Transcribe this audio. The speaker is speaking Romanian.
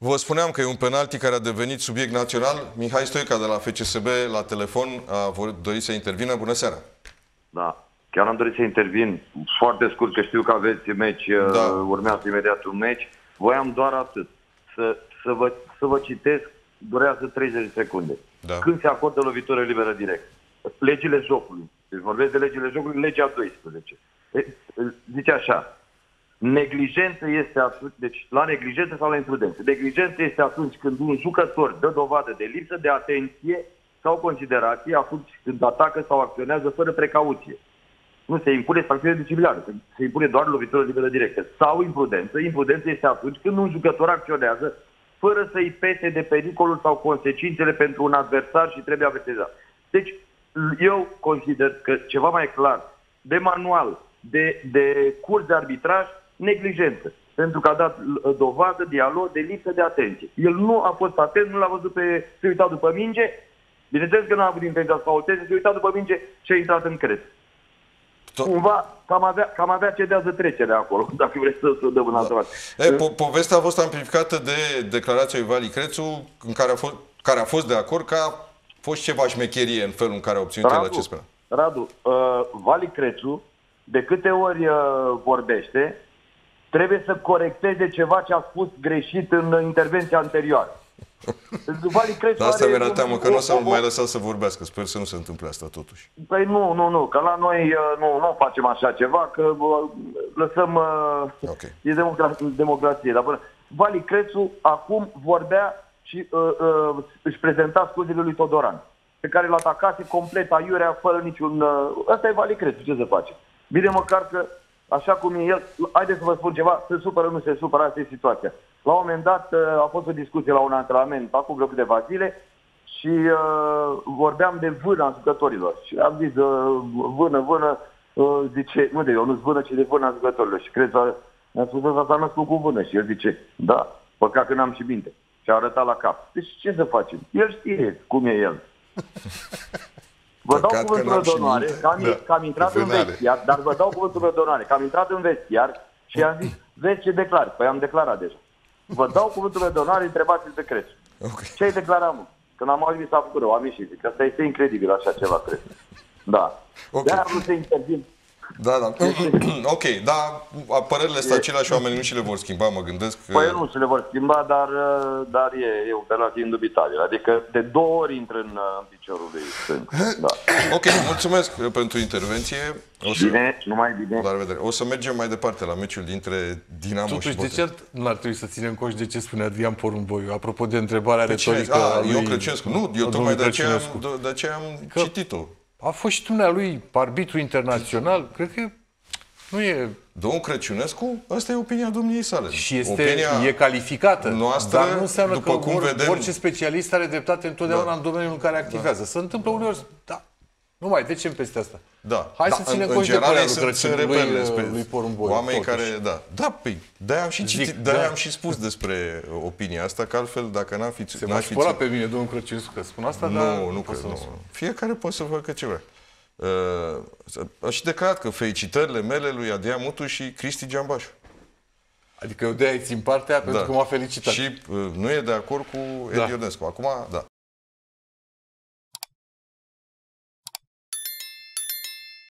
Vă spuneam că e un penalti care a devenit subiect național. Mihai Stoica de la FCSB la telefon a dorit să intervină. Bună seara! Da, chiar am dorit să intervin foarte scurt, că știu că aveți meci, urmează imediat un meci. Voiam doar atât, să vă citesc, durează 30 de secunde. Da. Când se acordă lovitură liberă direct? Legile jocului. Deci vorbesc de legile jocului, legea 12. Zice așa: neglijență este atunci, deci la neglijență sau la imprudență. Neglijență este atunci când un jucător dă dovadă de lipsă de atenție sau considerație atunci când atacă sau acționează fără precauție. Nu se impune sancțiune disciplinară, se impune doar lovitură liberă directă. Sau imprudență. Imprudență este atunci când un jucător acționează fără să-i pese de pericolul sau consecințele pentru un adversar și trebuie avertizat. Deci, eu consider că ceva mai clar, de manual, de curs de arbitraj, neglijență. Pentru că a dat dovadă, dialog, de lipsă de atenție. El nu a fost atent, nu l-a văzut se uita după minge. Bineînțeles că nu a avut intenția să faulteze, se uita după minge și a intrat în cred. Cumva cam avea cedează trecerea acolo, dacă vreți să dăm în altă parte. Povestea a fost amplificată de declarația lui Vali Crețu, în care a fost de acord că a fost ceva șmecherie în felul în care a obținut el acest penal. Radu, Vali Crețu, de câte ori vorbește, trebuie să corecteze ceva ce a spus greșit în intervenția anterioară. Dar asta mi-era teamă, că nu o să mai lăsa să vorbească. Sper să nu se întâmple asta totuși. Păi nu, că la noi nu facem așa ceva, că lăsăm... E democrație. Dar Vali Crețu acum vorbea și își prezenta scuzele lui Todoran, pe care l-a atacase complet aiurea, fără niciun... Ăsta e Vali Crețu, ce să face? Bine măcar că, așa cum e el, haideți să vă spun ceva, se supără, nu se supără, asta e situația. La un moment dat a fost o discuție la un antrenament, acum vreo câteva zile, și vorbeam de vâna jucătorilor. Și am zis, vână, zice, nu de eu, nu-ți vână, ci de vâna jucătorilor. Și cred că mi-a spus că s-a născut cu vână. Și el zice, da, păcat că n-am și minte. Și a arătat la cap. Deci ce să facem? El știe cum e el. Vă dau cuvântul de onoare că am intrat în vestiar, dar vă dau cuvântul de onoare că am intrat în vestiar și am zis, vezi ce declar. Păi am declarat deja. Vă dau cuvântul de onoare, întrebați-l pe Crețu. Okay. Ce ai declarat, mă? Când am auzit s-a făcut rău, am ieșit. Zic, asta este incredibil, așa ceva, cred. Da. Okay. De-aia am vrut să intervin. Da. Ok, dar părerile astea aceleași oameni nu și le vor schimba, mă gândesc că... Păi nu se le vor schimba, dar e un penalti indubitabil. Adică de 2 ori intră în piciorul lui stâng. Da. Ok, mulțumesc pentru intervenție. Bine, numai bine. La revedere. O să mergem mai departe la meciul dintre Dinamo și Botev. De ce nu ar trebui să ținem conști de ce spune Adrian Porumboiu? Apropo de întrebarea retorică a lui Ion Crăciunescu. Nu, eu tocmai de aceea am citit-o. A fost și dumnealui arbitru internațional, cred că nu e... Domnul Crăciunescu, asta e opinia domniei sale. Și e calificată, noastră, dar nu înseamnă că vedem... orice specialist are dreptate întotdeauna în domeniul în care activează. Se întâmplă uneori, nu mai trecem peste asta. Da. Hai să ținem conști de părerea lui Porumboiu. Oamenii care, păi, de-aia am și citit, de-aia am și spus despre opinia asta, că altfel, dacă n-am fi... Se m-a supărat pe mine, domnul Crăciunescu, că spun asta, nu cred. Fiecare poate să facă ce vrea. A și declarat că felicitările mele lui Adrian Mutu și Cristi Giambașu. Adică eu de-aia țin partea pentru că m-a felicitat. Și nu e de acord cu Edi Ionescu. Acum, da.